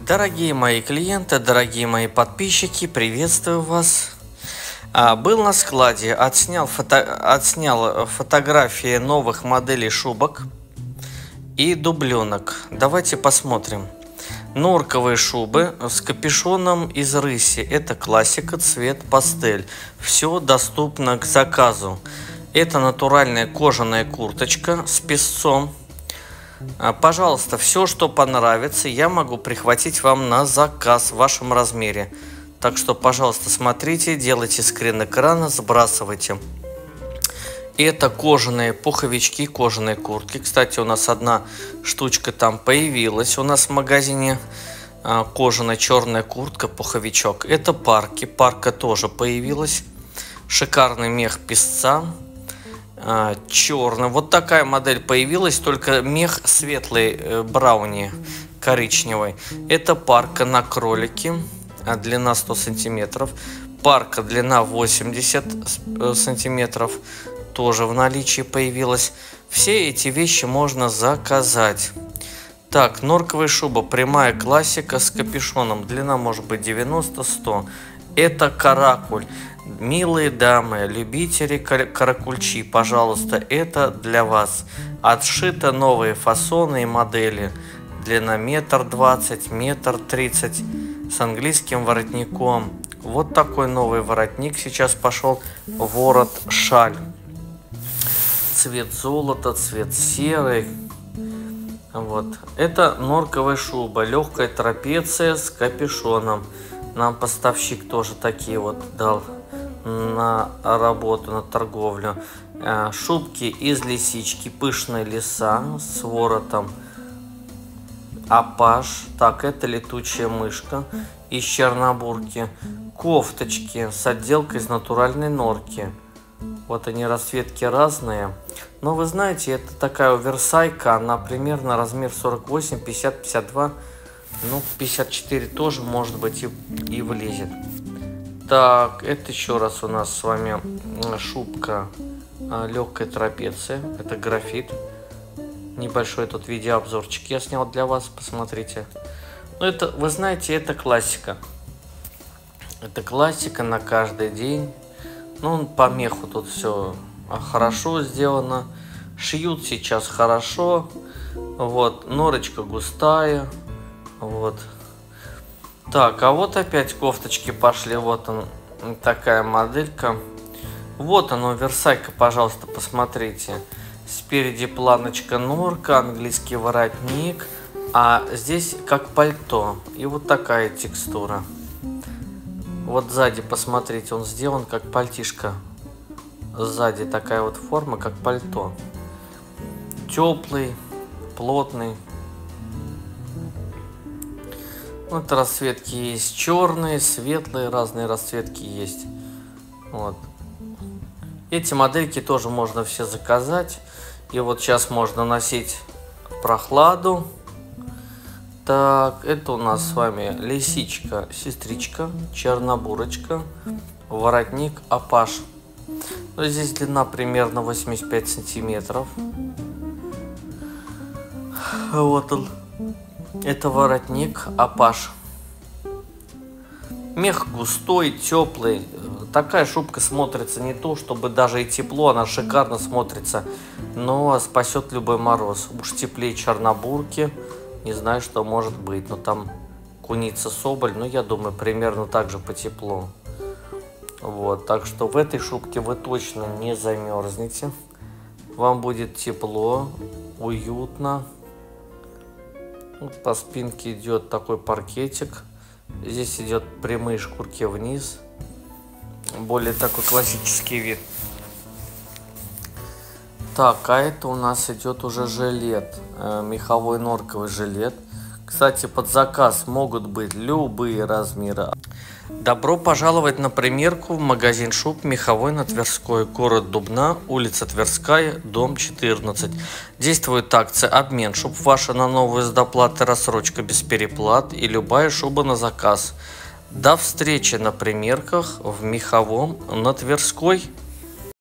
Дорогие мои клиенты, дорогие мои подписчики, приветствую вас. Был на складе, отснял фотографии новых моделей шубок и дубленок. Давайте посмотрим. Норковые шубы с капюшоном из рыси. Это классика, цвет пастель. Все доступно к заказу. Это натуральная кожаная курточка с песцом. Пожалуйста, все, что понравится, я могу прихватить вам на заказ в вашем размере. Так что, пожалуйста, смотрите, делайте скрин экрана, сбрасывайте. Это кожаные пуховички, кожаные куртки. Кстати, у нас одна штучка там появилась у нас в магазине. Кожаная черная куртка, пуховичок. Это парки. Парка тоже появилась. Шикарный мех песца. Черный. Вот такая модель появилась, только мех светлый, брауни, коричневый. Это парка на кролике. Длина 100 сантиметров. Парка длина 80 сантиметров. Тоже в наличии появилась. Все эти вещи можно заказать. Так, норковая шуба, прямая классика с капюшоном. Длина может быть 90-100. Это каракуль. Милые дамы, любители каракульчи, пожалуйста, это для вас. Отшито новые фасоны и модели. Длина 1,20 м, 1,30 м с английским воротником. Вот такой новый воротник сейчас пошел. Ворот-шаль. Цвет золота, цвет серый. Вот. Это норковая шуба, легкая трапеция с капюшоном. Нам поставщик тоже такие вот дал на работу, на торговлю. Шубки из лисички, пышные леса с воротом. Апаш. Так, это летучая мышка из чернобурки. Кофточки с отделкой из натуральной норки. Вот они, расцветки разные. Но вы знаете, это такая оверсайка. Она примерно размер 48, 50, 52. Ну, 54 тоже, может быть, и влезет. Так, это еще раз у нас с вами шубка легкая трапеция. Это графит. Небольшой тут видеообзорчик я снял для вас, посмотрите. Ну, это, вы знаете, это классика. Это классика на каждый день. Ну, по меху тут все хорошо сделано. Шьют сейчас хорошо. Вот, норочка густая. Вот. Так, а вот опять кофточки пошли. Вот он, такая моделька. Вот он, оверсайка, пожалуйста, посмотрите. Спереди планочка норка, английский воротник. А здесь как пальто. И вот такая текстура. Вот сзади, посмотрите, он сделан как пальтишко. Сзади такая вот форма, как пальто. Теплый, плотный. Вот расцветки есть черные, светлые, разные расцветки есть. Вот. Эти модельки тоже можно все заказать. И вот сейчас можно носить в прохладу. Так, это у нас с вами лисичка, сестричка, чернобурочка, воротник, апаш. Ну, здесь длина примерно 85 сантиметров. Вот он. Это воротник, апаш. Мех густой, теплый. Такая шубка смотрится не то, чтобы даже и тепло, она шикарно смотрится, но спасет любой мороз. Уж теплее чернобурки. Не знаю, что может быть, но там куница соболь, но я думаю, примерно так же по теплу. Вот, так что в этой шубке вы точно не замерзнете. Вам будет тепло, уютно. Вот по спинке идет такой паркетик. Здесь идет прямые шкурки вниз. Более такой классический вид. Так, а это у нас идет уже жилет. Меховой норковый жилет. Кстати, под заказ могут быть любые размеры. Добро пожаловать на примерку в магазин шуб Меховой на Тверской. Город Дубна, улица Тверская, дом 14. Действует акция обмен шуб ваша на новую с доплатой, рассрочка без переплат и любая шуба на заказ. До встречи на примерках в Меховом на Тверской.